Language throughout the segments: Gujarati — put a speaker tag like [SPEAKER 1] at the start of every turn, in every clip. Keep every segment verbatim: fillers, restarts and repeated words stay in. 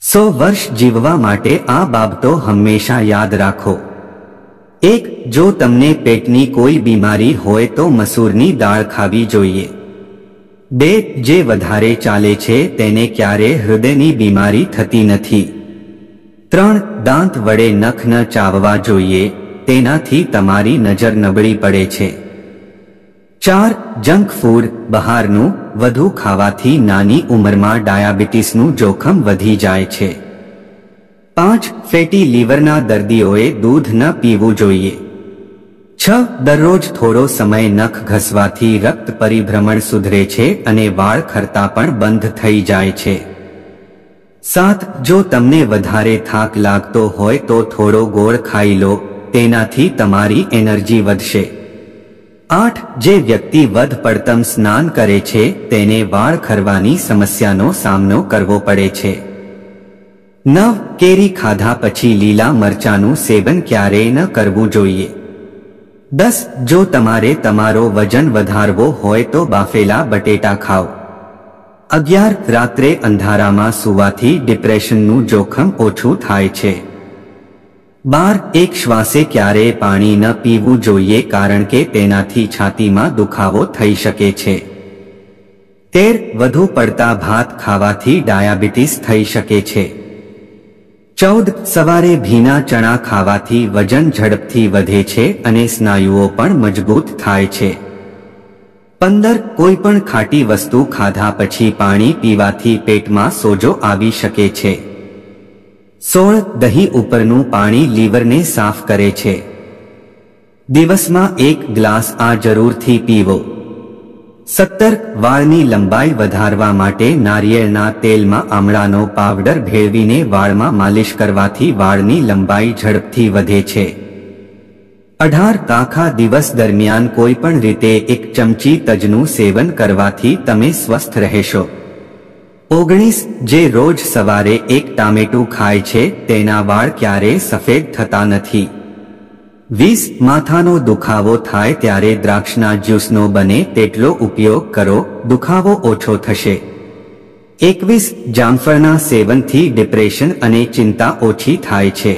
[SPEAKER 1] સો વર્ષ જીવવા માટે આ બાબતો હંમેશા યાદ રાખો। એક, જો તમને પેટની કોઈ બીમારી હોય તો મસૂરની દાળ ખાવી જોઈએ। બે, જે વધારે ચાલે છે તેને ક્યારે હૃદયની બીમારી થતી નથી। ત્રણ, દાંત વડે નખ ન ચાવવા જોઈએ, તેનાથી તમારી નજર નબળી પડે છે। ચાર, જંક ફૂડ બહારનું વધુ ખાવાથી નાની ઉંમરમાં ડાયાબિટીસનું જોખમ વધી જાય છે। પાંચ, ફેટી લીવરના દર્દીઓએ દૂધ ન પીવું જોઈએ। છ, દરરોજ થોડો સમય નખ ઘસવાથી રક્ત પરિભ્રમણ સુધરે છે અને વાળ ખરતા પણ બંધ થઈ જાય છે। સાત, જો તમને વધારે થાક લાગતો હોય તો થોડો ગોળ ખાઈ લો, તેનાથી તમારી એનર્જી વધશે। આઠ, જે વ્યક્તિ વધ પડતમ સ્નાન કરે છે તેને વાળ ખરવાની સમસ્યાનો સામનો કરવો પડે છે। નવ, કેરી ખાધા પછી લીલા મરચાનું સેવન ક્યારેય ન કરવું જોઈએ। દસ, જો તમારે તમારો વજન વધારવો હોય તો બાફેલા બટેટા ખાઓ। અગિયાર, રાત્રે અંધારામાં સૂવાથી ડિપ્રેશનનું જોખમ ઓછું થાય છે। બાર, એક શ્વાસે ક્યારેય પાણી ન પીવું જોઈએ કારણ કે તેનાથી છાતીમાં દુખાવો થઈ શકે છે। તેર, વધુ પડતા ભાત ખાવાથી ડાયાબિટીસ થઈ શકે છે। ચૌદ, સવારે ભીના ચણા ખાવાથી વજન ઝડપથી વધે છે અને સ્નાયુઓ પણ મજબૂત થાય છે। પંદર, કોઈ પણ ખાટી વસ્તુ ખાધા પછી પાણી પીવાથી પેટમાં સોજો આવી શકે છે। સોળ, દહીં ઉપરનું પાણી લીવરને સાફ કરે છે। દિવસમાં એક ગ્લાસ આ જરૂરથી પીવો। સત્તર, વાળની લંબાઈ વધારવા માટે નારિયેળના તેલમાં આમળાનો પાવડર ભેળવીને વાળમાં માલિશ કરવાથી વાળની લંબાઈ ઝડપથી વધે છે। અઢાર, આખા દિવસ દરમિયાન કોઈ પણ રીતે એક ચમચી તજનું સેવન કરવાથી તમે સ્વસ્થ રહેશો। ઓગણીસ, જે રોજ સવારે એક ટામેટું ખાય છે તેના વાળ ક્યારેય સફેદ થતા નથી। વીસ, માથાનો દુખાવો થાય ત્યારે દ્રાક્ષના જ્યુસનો બને તેટલો ઉપયોગ કરો, દુખાવો ઓછો થશે। એકવીસ, જામફળના સેવનથી ડિપ્રેશન અને ચિંતા ઓછી થાય છે।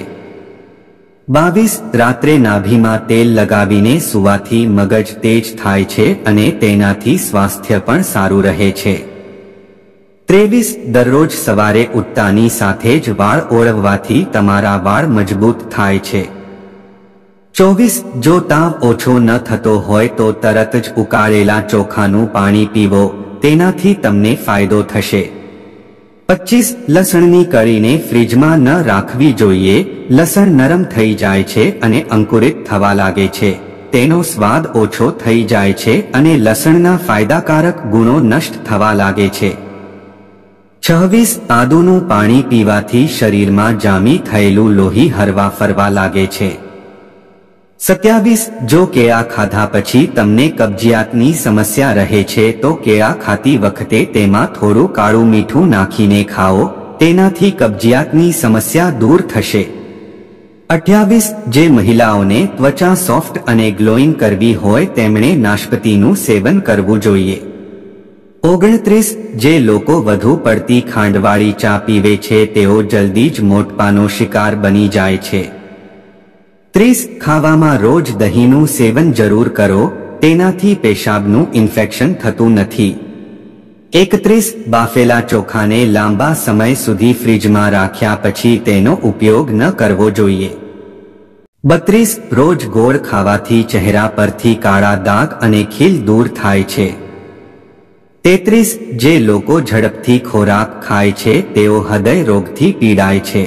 [SPEAKER 1] બાવીસ, રાત્રે નાભીમાં તેલ લગાવીને સૂવાથી મગજ તેજ થાય છે અને તેનાથી સ્વાસ્થ્ય પણ સારું રહે છે। ત્રેવીસ, દરરોજ સવારે ઉઠતાની સાથે જ વાળ ઓળવવાથી તમારા વાળ મજબૂત થાય છે। ચોવીસ, જો તાવ ઓછો ન થતો હોય તો તરત જ ઉકાળેલા ચોખાનું પાણી પીવો, તેનાથી તમને ફાયદો થશે। પચીસ, લસણની કળીને ફ્રીજમાં ન રાખવી જોઈએ, લસણ નરમ થઈ જાય છે અને અંકુરિત થવા લાગે છે, તેનો સ્વાદ ઓછો થઈ જાય છે અને લસણના ફાયદાકારક ગુણો નષ્ટ થવા લાગે છે। છવ્વીસ, આદુનું પાણી પીવાથી શરીરમાં જામી થયેલું લોહી હરવા ફરવા લાગે છે। સત્યાવીસ, જો કેળા ખાધા પછી તમને કબજિયાતની સમસ્યા રહે છે તો કેળા ખાતી વખતે તેમાં થોડું કાળું મીઠું નાખીને ખાઓ, તેનાથી કબજિયાતની સમસ્યા દૂર થશે। અઠ્યાવીસ, જે મહિલાઓને ત્વચા સોફ્ટ અને ગ્લોઈંગ કરવી હોય તેમણે નાશપતીનું સેવન કરવું જોઈએ। ઓગણત્રીસ, જે લોકો વધુ પડતી ખાંડવાળી ચા પીવે છે તેઓ જલ્દી જ મોટપાનો શિકાર બની જાય છે। ત્રીસ, ખાવામાં રોજ દહીંનું સેવન જરૂર કરો, તેનાથી પેશાબનું ઇન્ફેક્શન થતું નથી। એકત્રીસ, બાફેલા ચોખાને લાંબા સમય સુધી ફ્રીજમાં રાખ્યા પછી તેનો ઉપયોગ ન કરવો જોઈએ। બત્રીસ, રોજ ગોળ ખાવાથી ચહેરા પરથી કાળા દાગ અને ખીલ દૂર થાય છે। તેત્રીસ, જે લોકો ઝડપથી ખોરાક ખાય છે તેઓ હૃદય રોગથી પીડાય છે।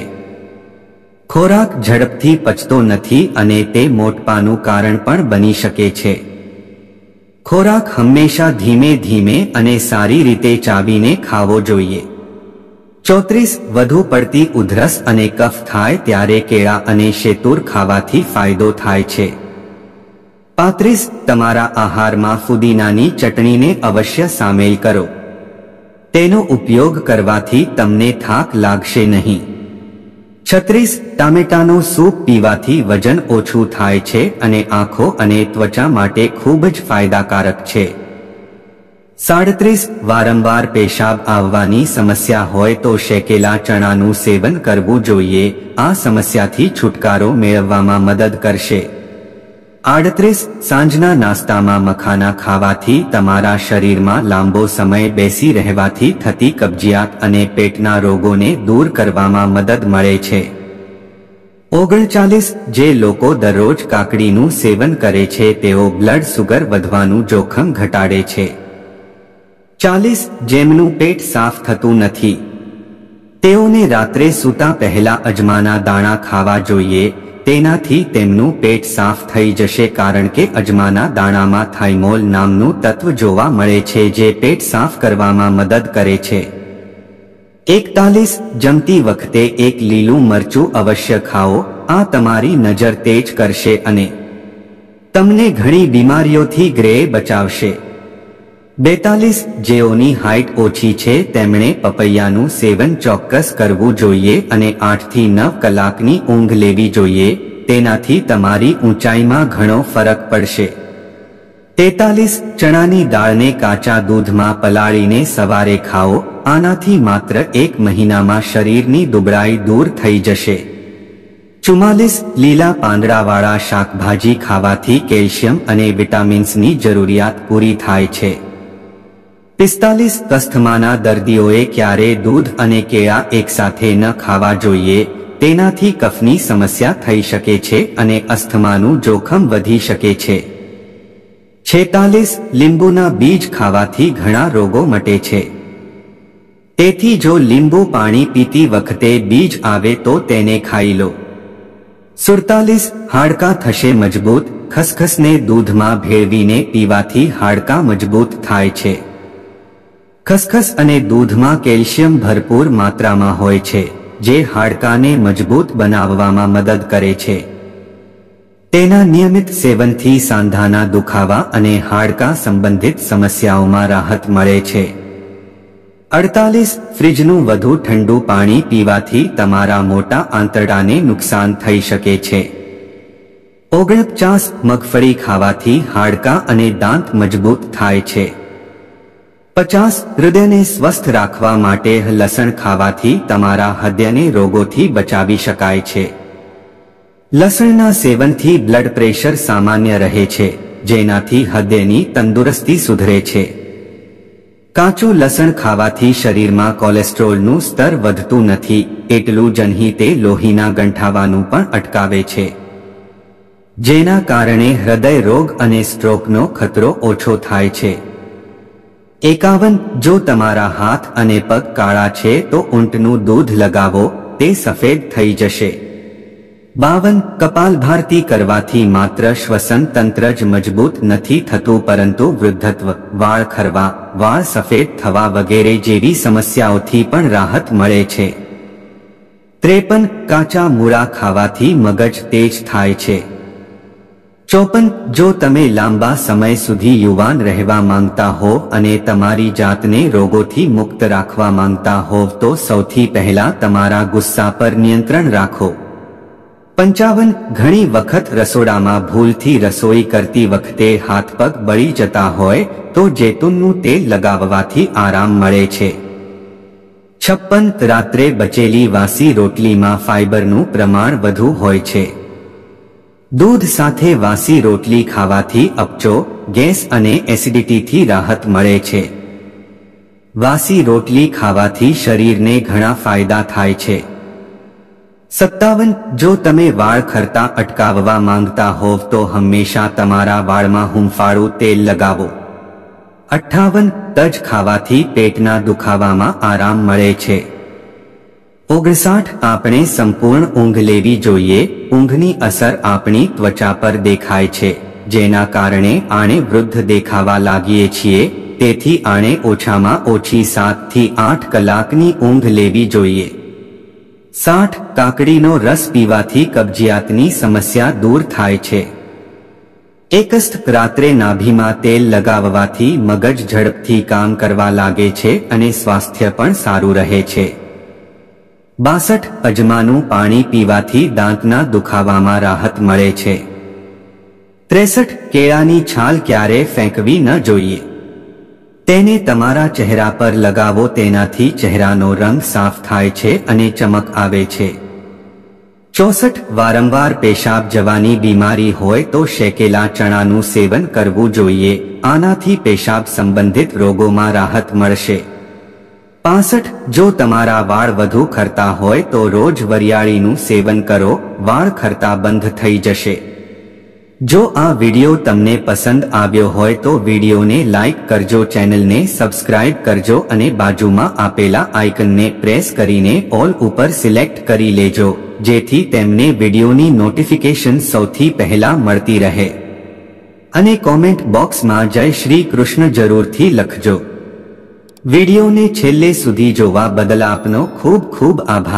[SPEAKER 1] ખોરાક ઝડપથી પચતો નથી અને તે મોટપાનું કારણ પણ બની શકે છે। ખોરાક હંમેશા ધીમે ધીમે અને સારી રીતે ચાવીને ખાવો જોઈએ। ચોત્રીસ, વધુ પડતી ઉધરસ અને કફ થાય ત્યારે કેળા અને શેતૂર ખાવાથી ફાયદો થાય છે। પાંત્રીસ, તમારા આહારમાં ફુદીનાની ચટણીને અવશ્ય સામેલ કરો, તેનો ઉપયોગ કરવાથી તમને થાક લાગશે નહીં। છત્રીસ, ટામેટાનો સૂપ પીવાથી વજન ઓછું થાય છે અને આંખો અને ત્વચા માટે ખૂબ જ ફાયદાકારક છે। સાડત્રીસ વારંવાર પેશાબ આવવાની સમસ્યા હોય તો શેકેલા ચણાનું સેવન કરવું જોઈએ. આ સમસ્યાથી છુટકારો મેળવવામાં મદદ કરશે. આડત્રીસ સાંજના નાસ્તામાં મખાના ખાવાથી તમારા શરીરમાં લાંબો સમય બેસી રહેવાથી થતી કબજિયાત અને પેટના રોગોને દૂર કરવામાં મદદ મળે છે. ઓગણચાલીસ જે લોકો દરરોજ કાકડીનું સેવન કરે છે તેઓ બ્લડ સુગર વધવાનું જોખમ ઘટાડે છે. ચાલીસ જેમનું પેટ સાફ થતું નથી તેઓને રાત્રે સૂતા પહેલા અજમાના દાણા ખાવા જોઈએ. તેનાથી તેમનું પેટ સાફ થઈ જશે કારણ કે અજમાના દાણામાં થાઇમોલ નામનું તત્વ જોવા મળે છે જે પેટ સાફ કરવામાં મદદ કરે છે. એકતાલીસ જમતી વખતે એક લીલું મરચું અવશ્ય ખાઓ. આ તમારી નજર તેજ કરશે અને તમને ઘણી બીમારીઓથી ગ્રે બચાવશે. બેતાલીસ જેઓની હાઇટ ઓછી છે તેમણે પપૈયાનું સેવન ચોક્કસ કરવું જોઈએ અને આઠ થી નવ કલાકની ઊંઘ લેવી જોઈએ. તેનાથી તમારી ઊંચાઈમાં ઘણો ફરક પડશે. તેતાલીસ ચણાની દાળને કાચા દૂધમાં પલાળીને સવારે ખાઓ. આનાથી માત્ર એક મહિનામાં શરીરની દુબળાઈ દૂર થઈ જશે. ચુમ્માલીસ લીલા પાંદડાવાળા શાકભાજી ખાવાથી કેલ્શિયમ અને વિટામિન્સની જરૂરિયાત પૂરી થાય છે. પિસ્તાલીસ અસ્થમાના દર્દીઓએ ક્યારેય દૂધ અને કેળા એકસાથે ન ખાવા જોઈએ. તેનાથી કફની સમસ્યા થઈ શકે છે અને અસ્થમાનું જોખમ વધી શકે છે. છેતાલીસ લીંબુના બીજ ખાવાથી ઘણા રોગો મટે છે. તેથી જો લીંબુ પાણી પીતી વખતે બીજ આવે તો તેને ખાઈ લો. સુડતાલીસ હાડકાં થશે મજબૂત. ખસખસને દૂધમાં ભેળવીને પીવાથી હાડકાં મજબૂત થાય છે. ખસખસ અને દૂધમાં કેલ્શિયમ ભરપૂર માત્રામાં હોય છે જે હાડકાને મજબૂત બનાવવામાં મદદ કરે છે. તેના નિયમિત સેવનથી સાંધાના દુખાવા અને હાડકાં સંબંધિત સમસ્યાઓમાં રાહત મળે છે. અડતાલીસ ફ્રીજનું વધુ ઠંડુ પાણી પીવાથી તમારા મોટા આંતરડાને નુકસાન થઈ શકે છે. ઓગણપચાસ મગફળી ખાવાથી હાડકાં અને દાંત મજબૂત થાય છે. પચાસ હૃદયને સ્વસ્થ રાખવા માટે લસણ ખાવાથી તમારા હૃદયને રોગોથી બચાવી શકાય છે. લસણના સેવનથી બ્લડ પ્રેશર સામાન્ય રહે છે જેનાથી હૃદયની તંદુરસ્તી સુધરે છે. કાચું લસણ ખાવાથી શરીરમાં કોલેસ્ટ્રોલનું સ્તર વધતું નથી એટલું જ નહીં તે લોહીના ગંઠાવાનું પણ અટકાવે છે જેના કારણે હૃદય રોગ અને સ્ટ્રોકનો ખતરો ઓછો થાય છે. એકાવન જો તમારા હાથ અને પગ કાળા છે તો ઊંટનું દૂધ લગાવો તે સફેદ થઈ જશે. બાવન કપાલભાતી કરવાથી માત્ર શ્વસન તંત્ર જ મજબૂત નથી થતું પરંતુ વૃદ્ધત્વ, વાળ ખરવા, વાળ સફેદ થવા વગેરે જેવી સમસ્યાઓથી પણ રાહત મળે છે. ત્રેપન કાચા મૂળા ખાવાથી મગજ તેજ થાય છે. ચોપન જો તમે લાંબા સમય સુધી યુવાન રહેવા માંગતા હો અને તમારી જાતને રોગોથી મુક્ત રાખવા માંગતા હોવ તો સૌથી પહેલા તમારા ગુસ્સા પર નિયંત્રણ રાખો. પંચાવન ઘણી વખત રસોડામાં ભૂલથી રસોઈ કરતી વખતે હાથ પગ બળી જતા હોય તો જૈતુનનું તેલ લગાવવાથી આરામ મળે છે. છપ્પન રાત્રે બચેલી વાસી રોટલીમાં ફાઇબરનું પ્રમાણ વધુ હોય છે. દૂધ સાથે વાસી રોટલી ખાવાથી અપચો, ગેસ અને એસિડિટીથી રાહત મળે છે. વાસી રોટલી ખાવાથી શરીરને ઘણા ફાયદા થાય છે. સત્તાવન જો તમે વાળ ખરતા અટકાવવા માંગતા હોવ તો હંમેશા તમારા વાળમાં હૂંફાળું તેલ લગાવો. અઠ્ઠાવન તજ ખાવાથી પેટના દુખાવામાં આરામ મળે છે. ઓગણસાઠ આપણે સંપૂર્ણ ઊંઘ લેવી જોઈએ. ઊંઘની અસર આપણી ત્વચા પર દેખાય છે જેના કારણે આણે વૃદ્ધ દેખાવા લાગીએ છીએ. તેથી આણે ઓછામાં ઓછી સાત થી આઠ કલાકની ઊંઘ લેવી જોઈએ. સાઠ કાકડીનો રસ પીવાથી કબજિયાતની સમસ્યા દૂર થાય છે. એકસ્ટ રાત્રે નાભીમાં તેલ લગાવવાથી મગજ ઝડપથી કામ કરવા લાગે છે અને સ્વાસ્થ્ય પણ સારું રહે છે. બાસઠ અજમાનું પાણી પીવાથી દાંતના દુખાવામાં રાહત મળે છે. ત્રેસઠ કેળાની છાલ ક્યારે ફેંકવી ન જોઈએ. તેને તમારા ચહેરા પર લગાવો, તેનાથી ચહેરાનો રંગ સાફ થાય છે અને ચમક આવે છે। ચોસઠ વારંવાર પેશાબ જવાની બીમારી હોય તો શેકેલા ચણાનું સેવન કરવું જોઈએ, આનાથી પેશાબ સંબંધિત રોગોમાં રાહત મળશે। પાસઠ જો તમારા વાળ વધુ ખરતા હોય તો રોજ વરિયાળીનું સેવન કરો, વાળ ખરતા બંધ થઈ જશે। જો આ વિડિયો તમને પસંદ આવ્યો હોય તો વિડિયોને લાઈક કરજો, ચેનલને સબસ્ક્રાઇબ કરજો અને બાજુમાં આપેલા આઇકનને પ્રેસ કરીને ઓલ ઉપર સિલેક્ટ કરી લેજો, જેથી તેમને વિડિયોની નોટિફિકેશન સૌથી પહેલા મળતી રહે। અને કોમેન્ટ બોક્સમાં જય શ્રી કૃષ્ણ જરૂરથી લખજો। વિડિયોને છેલ્લે સુધી જોવા બદલ આપનો ખૂબ ખૂબ આભાર।